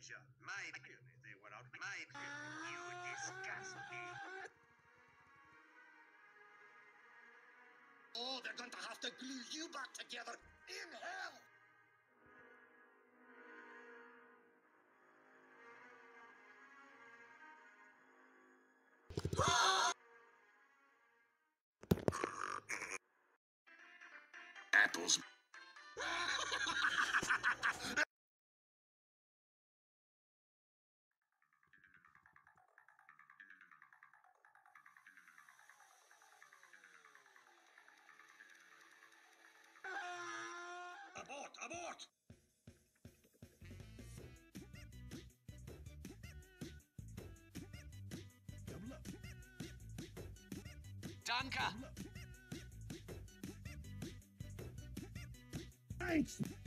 pleasure. My goodness, they went out. My goodness. You disgust me. Oh, they're going to have to glue you back together in hell. Apples. Abort! Abort! Danke! Thanks!